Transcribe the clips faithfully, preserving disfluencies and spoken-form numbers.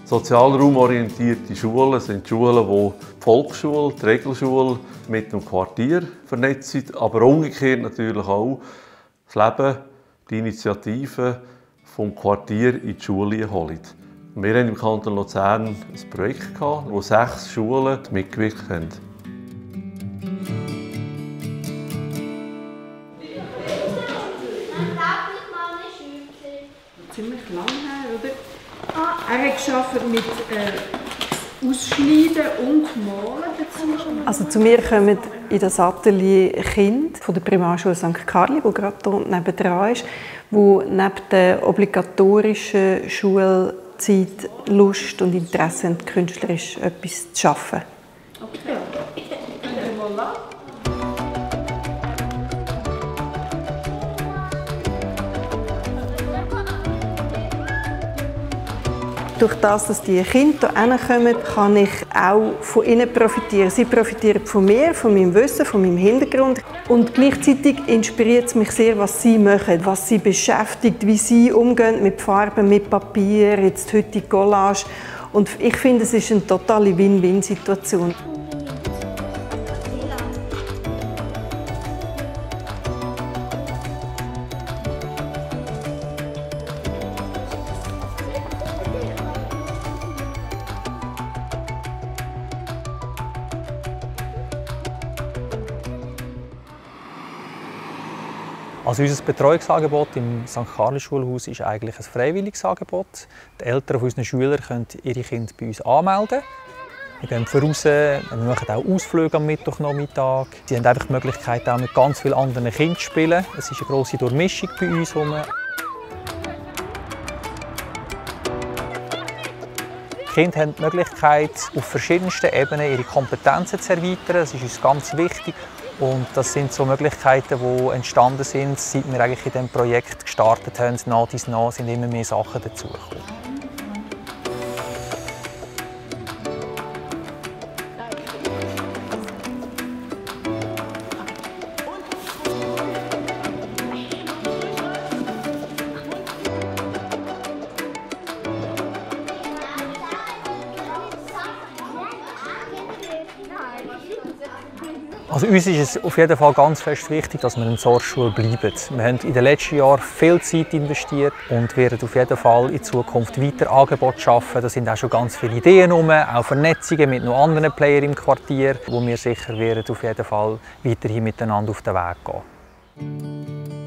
Sozialraumorientierte Schulen sind Schulen, wo die Volksschule, die Regelschule mit dem Quartier vernetzt sind, aber umgekehrt natürlich auch das Leben, die Initiative vom Quartier in die Schule holen. Wir haben im Kanton Luzern ein Projekt gehabt, wo sechs Schulen mitgewirkt haben. Ziemlich lang her, oder? Ah, er hat gearbeitet mit äh, Ausschneiden und Malen dazu. Also zu mir kommen in das Atelier Kinder von der Primarschule Sankt Karli, die gerade hier nebendran ist, die neben der obligatorischen Schulzeit Lust und Interesse haben, künstlerisch etwas zu schaffen. Okay. Voilà. Durch das, dass die Kinder hierher kommen, kann ich auch von ihnen profitieren. Sie profitieren von mir, von meinem Wissen, von meinem Hintergrund. Und gleichzeitig inspiriert es mich sehr, was sie machen, was sie beschäftigt, wie sie umgehen mit Farben, mit Papier, jetzt heute die Collage. Und ich finde, es ist eine totale Win-Win-Situation. Also unser Betreuungsangebot im Sankt Karli Schulhaus ist eigentlich ein freiwilliges Angebot. Die Eltern unserer Schüler können ihre Kinder bei uns anmelden. Wir gehen voraus, wir machen auch Ausflüge am Mittwochnachmittag. Sie haben einfach die Möglichkeit, auch mit ganz vielen anderen Kindern zu spielen. Es ist eine grosse Durchmischung bei uns herum. Die Kinder haben die Möglichkeit, auf verschiedensten Ebenen ihre Kompetenzen zu erweitern. Das ist uns ganz wichtig. Und das sind so Möglichkeiten, die entstanden sind, seit wir eigentlich in diesem Projekt gestartet haben. Nach dies nach sind immer mehr Sachen dazugekommen. Also uns ist es auf jeden Fall ganz fest wichtig, dass wir in der Source-Schule bleiben. Wir haben in den letzten Jahren viel Zeit investiert und werden auf jeden Fall in Zukunft weiter Angebote schaffen. Da sind auch schon ganz viele Ideen herum, auch Vernetzungen mit noch anderen Playern im Quartier, wo wir sicher werden auf jeden Fall weiterhin miteinander auf den Weg gehen.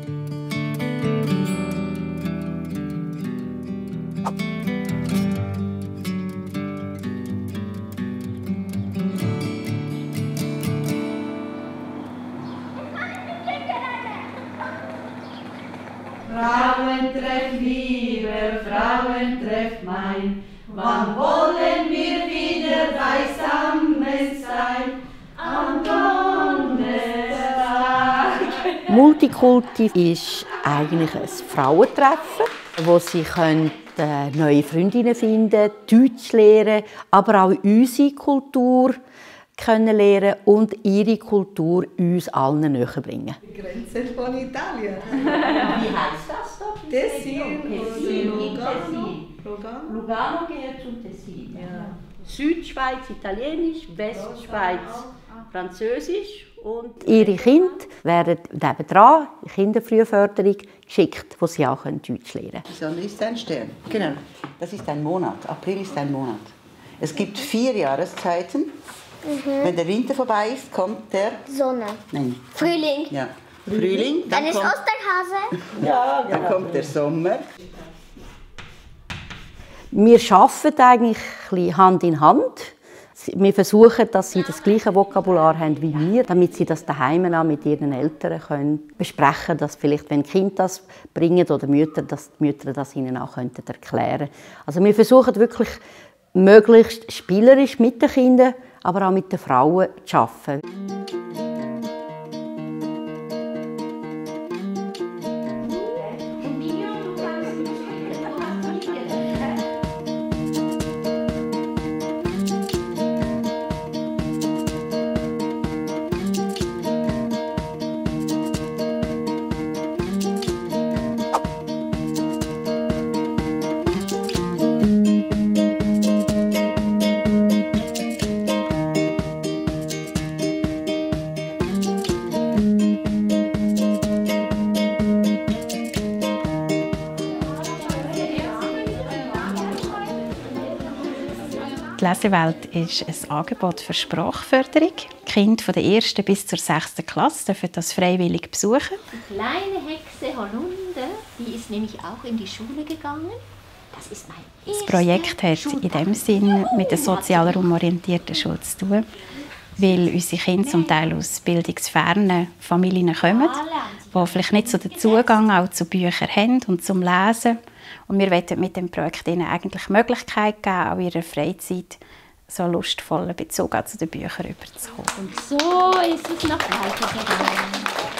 Frauentreff lieber, Frauentreff mein, wann wollen wir wieder beisammen sein, am Donnerstag. Multikulti ist eigentlich ein Frauentreffen, wo sie können neue Freundinnen finden, Deutsch lernen, aber auch unsere Kultur kennenlernen und ihre Kultur uns allen näher bringen. Die Grenze von Italien. Wie heißt das da? Tessin. Tessin. Lugano. Lugano. Lugano gehört zum Tessin. Ja. Südschweiz Italienisch, Westschweiz Französisch. Und ihre Kinder werden nebendran, Kinderfrühförderung, geschickt, wo sie auch Deutsch lernen können. Die Sonne ist ein Stern. Genau. Das ist ein Monat. April ist ein Monat. Es gibt vier Jahreszeiten. Mhm. Wenn der Winter vorbei ist, kommt der Sonne. Nein. Frühling. Ja. Frühling. Dann, dann ist kommt, Osterhase. Ja, dann genau. kommt der Sommer. Wir arbeiten eigentlich Hand in Hand. Wir versuchen, dass sie das gleiche Vokabular haben wie wir, damit sie das daheim auch mit ihren Eltern können besprechen können, dass vielleicht, wenn Kinder das bringen oder Mütter, dass die Mütter das ihnen auch könnten erklären. Also wir versuchen wirklich möglichst spielerisch mit den Kindern, aber auch mit den Frauen zu arbeiten. Die Lesewelt ist ein Angebot für Sprachförderung. Die Kinder von der ersten bis zur sechsten Klasse dürfen das freiwillig besuchen. Die kleine Hexe Holunde, die ist nämlich auch in die Schule gegangen. Das ist mein Das Projekt hat in dem Sinn mit der sozial raumorientierten Schule zu tun, weil unsere Kinder zum Teil aus bildungsfernen Familien kommen, die vielleicht nicht so den Zugang auch zu Büchern haben und zum Lesen. Und wir wollen mit dem Projekt ihnen eigentlich die Möglichkeit geben, auch in ihrer Freizeit so lustvollen Bezug zu den Büchern überzukommen. Und so ist es noch weitergegangen.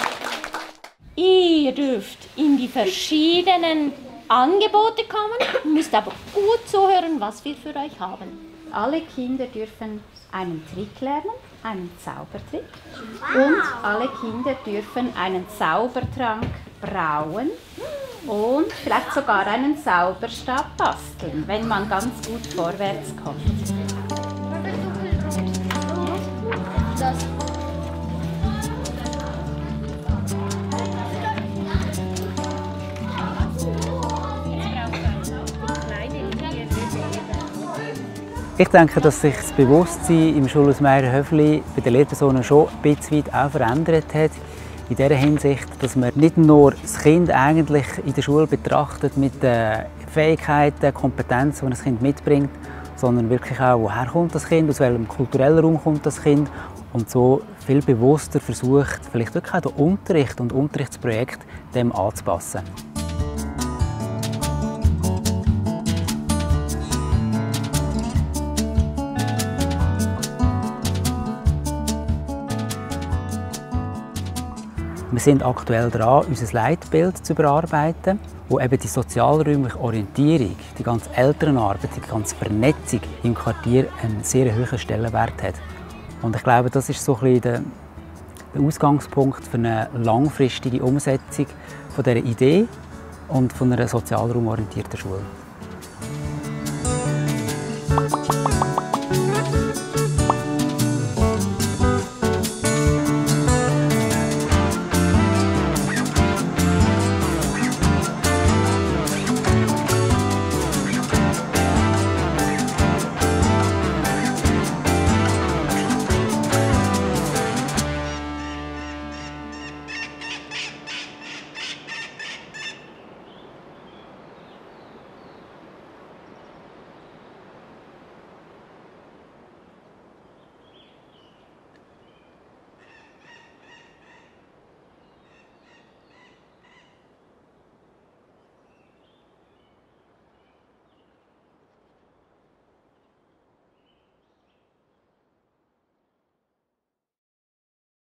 Ihr dürft in die verschiedenen Angebote kommen, müsst aber gut zuhören, was wir für euch haben. Alle Kinder dürfen einen Trick lernen, einen Zaubertrick. Und alle Kinder dürfen einen Zaubertrank brauen und vielleicht sogar einen Zauberstab basteln, wenn man ganz gut vorwärts kommt. Das Ich denke, dass sich das Bewusstsein im Schulhaus Mayr-Höfli bei den Lehrpersonen schon ein bisschen weit auch verändert hat. In der Hinsicht, dass man nicht nur das Kind eigentlich in der Schule betrachtet mit den Fähigkeiten, Kompetenzen, die das Kind mitbringt, sondern wirklich auch, woher kommt das Kind, aus welchem kulturellen Raum kommt das Kind und so viel bewusster versucht, vielleicht wirklich auch den Unterricht und Unterrichtsprojekt dem anzupassen. Wir sind aktuell dran, unser Leitbild zu überarbeiten, wo eben die sozialräumliche Orientierung, die ganze Elternarbeit, die ganze Vernetzung im Quartier einen sehr hohen Stellenwert hat. Und ich glaube, das ist so ein bisschen der, der Ausgangspunkt für eine langfristige Umsetzung von dieser Idee und von einer sozialraumorientierten Schule.